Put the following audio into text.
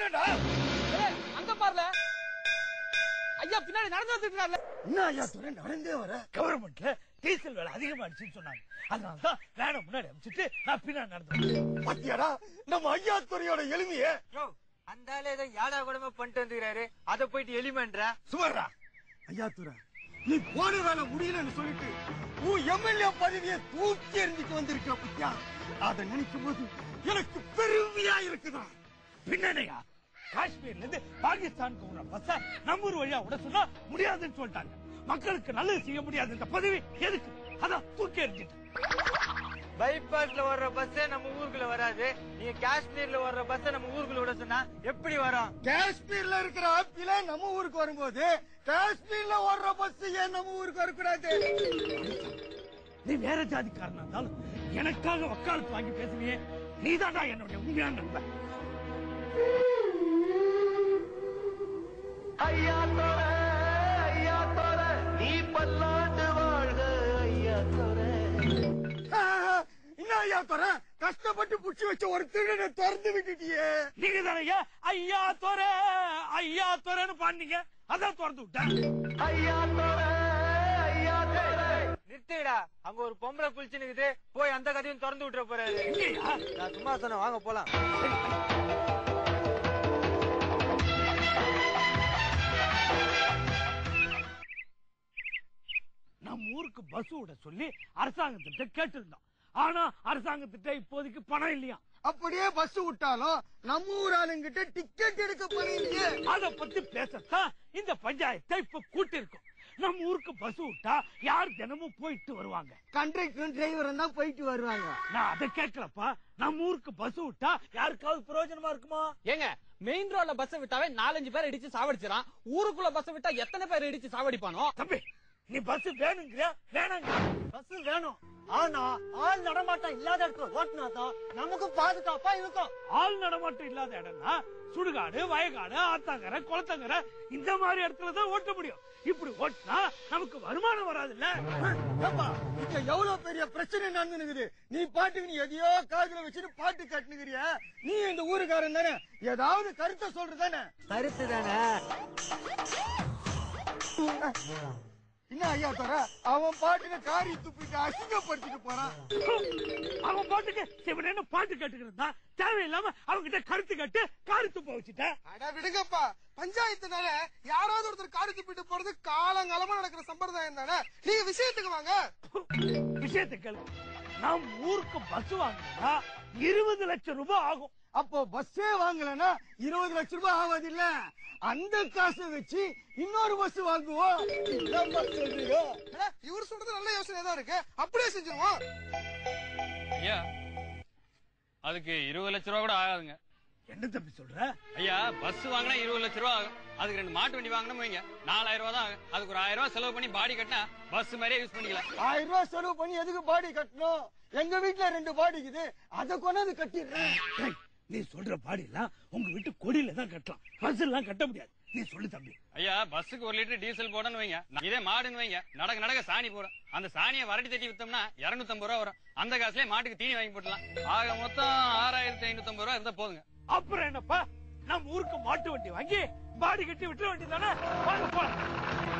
வரேன்டா. அங்க பாருல ஐயா பின்னாடி நடந்து வந்துட்டு. என்ன ஐயா துறை நடந்தே வர? கவர்மெண்ட்ல டீசல் விலை அதிகமாயிடுச்சுன்னு சொன்னாங்க. அதனாலதான் வேனை முன்னாடி அமைச்சிட்டு நான் பின்னாடி நடந்து. பாத்தியாடா நம்ம ஐயா துறையோட எளிமையே. அந்த ஆளு ஏதோ யாடா கூடமா பண்ணிட்டு வந்துக்கிறாரு, அத போயிட்டு எலிமெண்ட்ரா சுமர்றா. ஐயா துறை நீ போன வேலை முடியலன்னு சொல்லிட்டு உன் எம்எல்ஏ பதவியை தூக்கி எறிஞ்சிட்டு வந்திருக்க பத்தியா? அதை நினைக்கும் போது எனக்கு பெருமையா இருக்குதா. பின்னணையா காஷ்மீர்ல இருந்து பாகிஸ்தானுக்கு ஒரு பஸ்ஸ நம்ம ஊர் வழியா விட சொன்னா முடியாதுன்னு சொல்லிட்டாங்க. மக்களுக்கு நல்லது செய்ய முடியாது இந்த பதவி எதுக்கு? அதான் தூக்கி எறிஞ்சிட்டு. பைபாஸ்ல வர்ற பஸ் நம்ம ஊருக்குள்ள வராது. நீங்க காஷ்மீர்ல வர்ற பஸ் நம்ம ஊருக்குள்ள விட சொன்னா எப்படி வரும்? காஷ்மீர்ல இருக்கிற ஆப்பிள நம்ம ஊருக்கு வரும்போது காஷ்மீர்ல வர்ற பஸ் ஏன் நம்ம ஊருக்கு வரக்கூடாது? நீ வேற ஜாதிக்காரனா இருந்தாலும் எனக்காக வக்காலத்து வாங்கி பேசுவியே, நீதான்டா என்னுடைய உண்மையான நண்பன். ஐயா தோர ஐயா தோர நீ பல்லாண்டு வாழ்க ஐயா தோர. என்ன ஐயா தோர கஷ்டப்பட்டு புடிச்சு வச்ச ஒரு திருடனை திறந்து விட்டுட்டியே. நீங்க தானே ஐயா தோர ஐயா தோரன்னு பாண்டீங்க, அதான் திறந்து விட்டேன். ஐயா தோர ஐயா தோர. நிறுத்துடா, அங்க ஒரு பொம்பளை குளிச்சுனுக்குது, போய் அந்த கதையும் திறந்து விட்டுற போறாரு. நான் சும்மா சொன்ன, வாங்க போலாம். நம்ம ஊருக்கு பஸ் விட சொல்லி அரசாங்கத்திட்ட கேட்டிருந்தோம். ஆனா அரசாங்கத்திட்ட இப்போதைக்கு பணம் இல்லையா. அப்படியே பஸ் விட்டாலும் நம்ம ஊர் ஆளுங்கிட்ட டிக்கெட் எடுக்க போறீங்க. அத பத்தி பேசத்தான் இந்த பஞ்சாயத்தை இப்ப கூட்டிருக்கோம். நம்ம ஊருக்கு பஸ் விட்டா யார் தினமும் போயிட்டு வருவாங்க? கண்டக்டரும் டிரைவரும் தான் போயிட்டு வருவாங்க. நான் அதை கேட்கலப்பா. நம்ம ஊருக்கு பஸ் விட்டா யாருக்காவது பிரயோஜனமா இருக்குமா? ஏங்க மெயின் ரோட்ல பஸ் விட்டாவே 4-5 பேர் இடிச்சு சாவடிச்சிடான். ஊருக்குள்ள பஸ் விட்டா எத்தனை பேர் இடிச்சு சாவடிப்பானோ? தம்பி நீ பஸ் வேணுங்கிற வேணாங்க. பஸ் வேணும், ஆனா ஆள் நடமாட்டம் இல்லாத இடத்துல ஓட்டினாதான் நமக்கு பாதுகாப்பா இருக்கும். ஆள் நடமாட்டம் இல்லாத இடம்னா சுடுகாடு, வயக்காடு, ஆத்தாங்கரை, குளத்தங்கரை இந்த மாதிரி இடத்துலதான் ஓட்ட முடியும். இப்படி ஓட்டினா நமக்கு வருமானம் வராது இல்ல. இங்க எவ்வளவு பெரிய பிரச்சனை நடந்துனுக்குது. நீ பாட்டுக்கு நீ எதையோ காதுல வச்சுட்டு பாட்டு கட்டுனுக்கிறிய. நீ இந்த ஊருக்காரன் தானே, ஏதாவது கருத்தை சொல்றதானே? கருத்து தானே. என்ன ஐயா தர அவன் பாட்டுக்கு காரி துப்பிட்டு அசிங்கப்படுத்திட்டு போறான். அவன் பாட்டுக்கு சிவனேன்னு பாட்டு கேட்டுக்கிறதா தேவையில்லாம அவங்கிட்ட கருத்து கட்டு காரி துப்ப வச்சுட்டேன். அட விடுங்கப்பா, பஞ்சாயத்துனால யாராவது ஒருத்தர் காரி துப்பிட்டு போறது காலங்காலமா நடக்கிற சம்பிரதாயம் தானே. நீங்க விஷயத்துக்கு வாங்க. விஷயத்துக்கு நம் ஊருக்கு பஸ் வாங்கினா 20 லட்சம் ரூபாய் ஆகும். அப்போ பஸ்ஸே வாங்கலன்னா 20 லட்சம் ரூபாய் ஆகாது இல்ல. அந்த காசை வச்சு இன்னொரு பஸ் வாங்குவோம். இவர் சொல்றது நல்ல யோசனை தான் இருக்கு, அப்படியே செஞ்சிருவோம். ஐயா அதுக்கு 20 லட்சம் ரூபா கூட ஆகாதுங்க. என்ன தம்பி சொல்ற? ஐயா பஸ் வாங்கினா 20 லட்சம் ரூபா ஆகும். அதுக்கு 2 மாட்டு வண்டி வாங்கணும் வைங்க, 4000 ரூபா தான் ஆகும். அதுக்கு ஒரு 1000 ரூபா செலவு பண்ணி பாடி கட்டினா பஸ் மாதிரியே யூஸ் பண்ணிக்கலாம். 1000 ரூபாய் செலவு பண்ணி எதுக்கு பாடி கட்டணும்? எங்க வீட்டுல 2 பாடி இருக்குது, அதை கொண்டாந்து கட்டிடுறேன். நீ சொல்ற பாடி எல்லாம் உங்க வீட்டு கொடியில தான் கட்டலாம், பஸ் எல்லாம் கட்ட முடியாது. நீ சொல்லு தம்பி. ஐயா பஸ்ஸுக்கு 1 லிட்டர் டீசல் போடணும் வைங்க, இதே மாடுன்னு வைங்க நடக்க நடக்க சாணி போடும். அந்த சாணியை வரட்டி தட்டி வித்தோம்னா 250 ரூபா வரும். அந்த காசுலயே மாட்டுக்கு தீனி வாங்கி போட்டலாம். ஆக மொத்தம் 6550 ரூபா இருந்தா போதுங்க. அப்புறம் என்னப்பா, நம்ம ஊருக்கு மாட்டு வண்டி வாங்கி பாடி கட்டி விட்டுற வேண்டியதானே. வாங்க போலாம்.